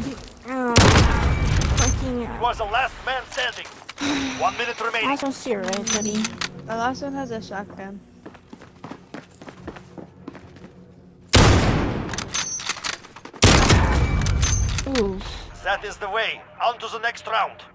Fucking. Was the last man standing. 1 minute remaining. I don't see right, buddy. The last one has a shotgun. Ooh. That is the way. On to the next round.